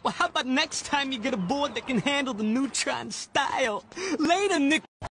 Well, how about next time you get a board that can handle the Neutron style? Later, Nick.